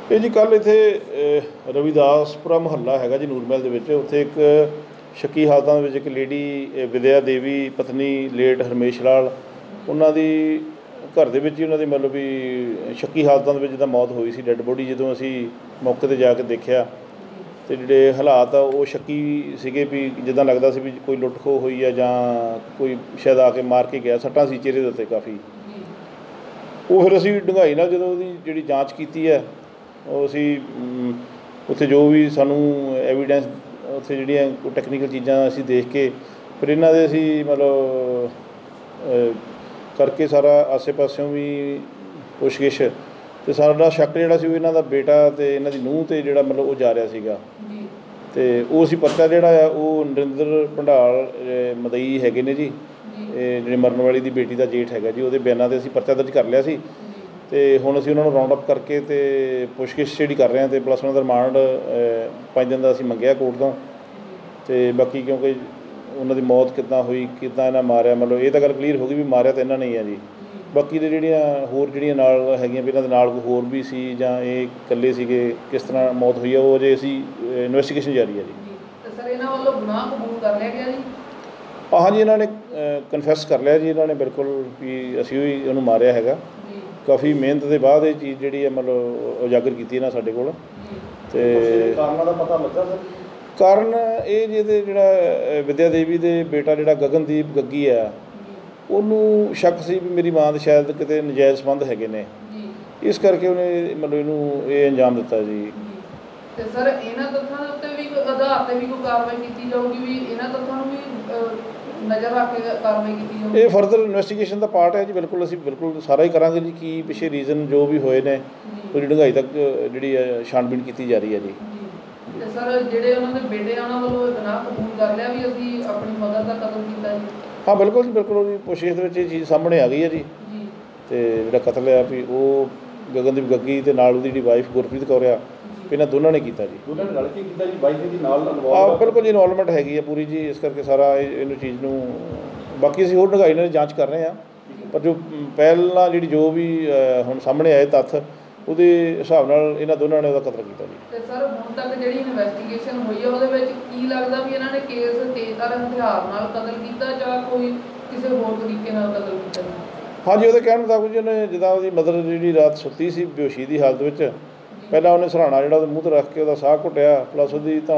ਇਹ ਜੀ ਕੱਲ੍ਹ ਇੱਥੇ ਰਵਿਦਾਸਪੁਰਾ ਮੁਹੱਲਾ ਹੈਗਾ ਜੀ ਨੂਰਮਹਿਲ ਦੇ ਵਿੱਚ। ਉੱਥੇ ਇੱਕ ਸ਼ੱਕੀ ਹਾਲਤਾਂ ਦੇ ਵਿੱਚ ਇੱਕ ਲੇਡੀ ਵਿਦਿਆ ਦੇਵੀ ਪਤਨੀ ਲੇਟ ਹਰਮੇਸ਼ ਲਾਲ, ਉਹਨਾਂ ਦੀ ਘਰ ਦੇ ਵਿੱਚ ਹੀ ਉਹਨਾਂ ਦੀ ਮਤਲਬ ਵੀ ਸ਼ੱਕੀ ਹਾਲਤਾਂ ਦੇ ਵਿੱਚ ਜਿੱਦਾਂ ਮੌਤ ਹੋਈ ਸੀ। ਡੈੱਡ ਬੋਡੀ ਜਦੋਂ ਅਸੀਂ ਮੌਕੇ 'ਤੇ ਜਾ ਕੇ ਦੇਖਿਆ ਅਤੇ ਜਿਹੜੇ ਹਾਲਾਤ ਆ ਉਹ ਸ਼ੱਕੀ ਸੀਗੇ ਵੀ ਜਿੱਦਾਂ ਲੱਗਦਾ ਸੀ ਵੀ ਕੋਈ ਲੁੱਟ ਖੋਹ ਹੋਈ ਆ ਜਾਂ ਕੋਈ ਸ਼ਾਇਦ ਆ ਕੇ ਮਾਰ ਕੇ ਗਿਆ। ਸੱਟਾਂ ਸੀ ਚਿਹਰੇ ਦੇ ਉੱਤੇ ਕਾਫੀ। ਉਹ ਫਿਰ ਅਸੀਂ ਡੂੰਘਾਈ ਨਾਲ ਜਦੋਂ ਉਹਦੀ ਜਿਹੜੀ ਜਾਂਚ ਕੀਤੀ ਹੈ, ਉਹ ਅਸੀਂ ਉੱਥੇ ਜੋ ਵੀ ਸਾਨੂੰ ਐਵੀਡੈਂਸ ਉੱਥੇ ਜਿਹੜੀਆਂ ਟੈਕਨੀਕਲ ਚੀਜ਼ਾਂ ਅਸੀਂ ਦੇਖ ਕੇ ਫਿਰ ਇਹਨਾਂ ਦੇ ਅਸੀਂ ਮਤਲਬ ਕਰਕੇ ਸਾਰਾ ਆਸੇ ਪਾਸਿਓਂ ਵੀ ਪੁੱਛਗਿੱਛ ਅਤੇ ਸਾਡਾ ਸ਼ੱਕ ਜਿਹੜਾ ਸੀ ਉਹ ਇਹਨਾਂ ਦਾ ਬੇਟਾ ਅਤੇ ਇਹਨਾਂ ਦੀ ਨੂੰਹ 'ਤੇ ਜਿਹੜਾ ਮਤਲਬ ਉਹ ਜਾ ਰਿਹਾ ਸੀਗਾ। ਅਤੇ ਉਹ ਅਸੀਂ ਪਰਚਾ ਜਿਹੜਾ ਆ ਉਹ ਨਰਿੰਦਰ ਭੰਡਾਲ ਮਦਈ ਹੈਗੇ ਨੇ ਜੀ, ਇਹ ਜਿਹੜੇ ਮਰਨ ਵਾਲੀ ਦੀ ਬੇਟੀ ਦਾ ਜੇਠ ਹੈਗਾ ਜੀ, ਉਹਦੇ ਬਿਆਨਾਂ 'ਤੇ ਅਸੀਂ ਪਰਚਾ ਦਰਜ ਕਰ ਲਿਆ ਸੀ। ਅਤੇ ਹੁਣ ਅਸੀਂ ਉਹਨਾਂ ਨੂੰ ਰਾਊਂਡ ਅਪ ਕਰਕੇ ਅਤੇ ਪੁੱਛਗਿੱਛ ਜਿਹੜੀ ਕਰ ਰਹੇ ਹਾਂ ਅਤੇ ਪਲੱਸ ਉਹਨਾਂ ਦਾ ਰਿਮਾਂਡ 5 ਦਿਨ ਦਾ ਅਸੀਂ ਮੰਗਿਆ ਕੋਰਟ ਤੋਂ। ਅਤੇ ਬਾਕੀ ਕਿਉਂਕਿ ਉਹਨਾਂ ਦੀ ਮੌਤ ਕਿੱਦਾਂ ਹੋਈ, ਕਿੱਦਾਂ ਇਹਨਾਂ ਮਾਰਿਆ, ਮਤਲਬ ਇਹ ਤਾਂ ਗੱਲ ਕਲੀਅਰ ਹੋ ਗਈ ਵੀ ਮਾਰਿਆ ਤਾਂ ਇਹਨਾਂ ਨੇ ਹੀ ਆ ਜੀ। ਬਾਕੀ ਦੇ ਜਿਹੜੀਆਂ ਹੋਰ ਜਿਹੜੀਆਂ ਨਾਲ ਹੈਗੀਆਂ ਵੀ ਇਹਨਾਂ ਦੇ ਨਾਲ ਕੋਈ ਹੋਰ ਵੀ ਸੀ ਜਾਂ ਇਹ ਇਕੱਲੇ ਸੀਗੇ, ਕਿਸ ਤਰ੍ਹਾਂ ਮੌਤ ਹੋਈ ਆ, ਉਹ ਅਜੇ ਅਸੀਂ ਇਨਵੈਸਟੀਗੇਸ਼ਨ ਜਾਰੀ ਹੈ ਜੀ। ਸਰ ਇਹਨਾਂ ਵੱਲੋਂ ਗੁਨਾਹ ਕਬੂਲ ਕਰ ਲਿਆ ਗਿਆ ਜੀ? ਹਾਂਜੀ, ਇਹਨਾਂ ਨੇ ਕਨਫੈਸ ਕਰ ਲਿਆ ਜੀ। ਇਹਨਾਂ ਨੇ ਬਿਲਕੁਲ ਵੀ ਅਸੀਂ ਵੀ ਉਹਨੂੰ ਮਾਰਿਆ ਹੈਗਾ। ਕਾਫੀ ਮਿਹਨਤ ਦੇ ਬਾਅਦ ਇਹ ਚੀਜ਼ ਜਿਹੜੀ ਹੈ ਮਤਲਬ ਉਜਾਗਰ ਕੀਤੀ ਇਹਨਾਂ ਸਾਡੇ ਕੋਲ। ਅਤੇ ਕਾਰਨਾਂ ਦਾ ਪਤਾ ਲੱਗਾ ਸਰ? ਕਾਰਨ ਇਹ ਜਿਹਦੇ ਜਿਹੜਾ ਵਿਦਿਆ ਦੇਵੀ ਦੇ ਬੇਟਾ ਜਿਹੜਾ ਗਗਨਦੀਪ ਗੱਗੀ ਆ, ਉਹਨੂੰ ਸ਼ੱਕ ਸੀ ਵੀ ਮੇਰੀ ਮਾਂ ਦੇ ਸ਼ਾਇਦ ਕਿਤੇ ਨਜਾਇਜ਼ ਸੰਬੰਧ ਹੈਗੇ ਨੇ, ਇਸ ਕਰਕੇ ਉਹਨੇ ਮਤਲਬ ਇਹਨੂੰ ਇਹ ਅੰਜਾਮ ਦਿੱਤਾ ਜੀ। ਅਤੇ ਸਰ ਇਹਨਾਂ ਤੱਥਾਂ ਦੇ ਉੱਤੇ ਵੀ ਕੋਈ ਆਧਾਰ 'ਤੇ ਵੀ ਕੋਈ ਕਾਰਵਾਈ ਕੀਤੀ ਜਾਊਗੀ ਵੀ ਇਹਨਾਂ ਤੱਥਾਂ ਨੂੰ ਵੀ ਨਜ਼ਰ ਰੱਖ ਕੇ ਕਾਰਵਾਈ ਕੀਤੀ ਜਾਊਗੀ? ਇਹ ਫਰਦਰ ਇਨਵੈਸਟੀਗੇਸ਼ਨ ਦਾ ਪਾਰਟ ਹੈ ਜੀ। ਬਿਲਕੁਲ ਅਸੀਂ ਬਿਲਕੁਲ ਸਾਰਾ ਹੀ ਕਰਾਂਗੇ ਜੀ। ਕੀ ਪਿੱਛੇ ਰੀਜ਼ਨ ਜੋ ਵੀ ਹੋਏ ਨੇ ਪੂਰੀ ਡੂੰਘਾਈ ਤੱਕ ਜਿਹੜੀ ਹੈ ਛਾਣਬੀਣ ਕੀਤੀ ਜਾ ਰਹੀ ਹੈ ਜੀ। ਅਤੇ ਸਰ ਜਿਹੜੇ ਉਹਨਾਂ ਦੇ ਬੇਟੇ ਉਹਨਾਂ ਵੱਲੋਂ ਗੁਨਾਹ ਕਬੂਲ ਕਰ ਲਿਆ ਵੀ ਅਸੀਂ ਆਪਣੀ ਮਦਰ ਦਾ ਕਤਲ ਕੀਤਾ ਜੀ? ਹਾਂ ਬਿਲਕੁਲ ਜੀ, ਬਿਲਕੁਲ ਉਹਦੀ ਪੁੱਛਗਿੱਛ ਦੇ ਵਿੱਚ ਇਹ ਚੀਜ਼ ਸਾਹਮਣੇ ਆ ਗਈ ਹੈ ਜੀ। ਅਤੇ ਜਿਹੜਾ ਕਤਲ ਆ ਵੀ ਉਹ ਗਗਨਦੀਪ ਗੱਗੀ ਅਤੇ ਨਾਲ ਉਹਦੀ ਜਿਹੜੀ ਵਾਈਫ ਗੁਰਪ੍ਰੀਤ ਕੌਰ ਆ, ਇਹਨਾਂ ਦੋਨਾਂ ਨੇ ਕੀਤਾ ਜੀ। ਦੋਨਾਂ ਨੇ ਰਲ ਕੇ ਕੀਤਾ ਜੀ? ਵਾਈਫ ਦੀ ਨਾਲ ਬਿਲਕੁਲ ਜੀ, ਇਨਵੋਲਵਮੈਂਟ ਹੈਗੀ ਆ ਪੂਰੀ ਜੀ। ਇਸ ਕਰਕੇ ਸਾਰਾ ਇਹਨੂੰ ਚੀਜ਼ ਨੂੰ ਬਾਕੀ ਅਸੀਂ ਹੋਰ ਡੂੰਘਾਈ ਨਾਲ ਜਾਂਚ ਕਰ ਰਹੇ ਹਾਂ। ਪਰ ਜੋ ਪਹਿਲਾਂ ਜਿਹੜੀ ਜੋ ਵੀ ਹੁਣ ਸਾਹਮਣੇ ਆਏ ਤੱਥ, ਉਹਦੇ ਹਿਸਾਬ ਨਾਲ ਇਹਨਾਂ ਦੋਨਾਂ ਨੇ ਉਹਦਾ ਕਤਲ ਕੀਤਾ ਜੀ। ਅਤੇ ਸਰ ਹੁਣ ਤੱਕ ਜਿਹੜੀ ਇਨਵੈਸਟੀਗੇਸ਼ਨ ਹੋਈ ਹੈ ਉਹਦੇ ਵਿੱਚ ਕੀ ਲੱਗਦਾ ਵੀ ਇਹਨਾਂ ਨੇ ਕੇਸ ਤੇਜ਼ਧਾਰ ਹਥਿਆਰ ਨਾਲ ਕਤਲ ਕੀਤਾ ਜਾਂ ਕੋਈ ਕਿਸੇ ਹੋਰ ਤਰੀਕੇ ਨਾਲ ਕਤਲ ਕੀਤਾ ਜੀ? ਹਾਂਜੀ, ਉਹਦੇ ਕਹਿਣ ਮੁਤਾਬਕ ਜੀ ਉਹਨੇ ਜਿੱਦਾਂ ਉਹਦੀ ਮਦਰ ਜਿਹੜੀ ਰਾਤ ਸੁੱਤੀ ਸੀ ਬੇਹੋਸ਼ੀ ਦੀ ਹਾਲਤ ਵਿੱਚ, ਪਹਿਲਾਂ ਉਹਨੇ ਸਰਾਣਾ ਜਿਹੜਾ ਉਹਦੇ ਮੂੰਹ 'ਤੇ ਰੱਖ ਕੇ ਉਹਦਾ ਸਾਹ ਘੁੱਟਿਆ, ਪਲੱਸ ਉਹਦੀ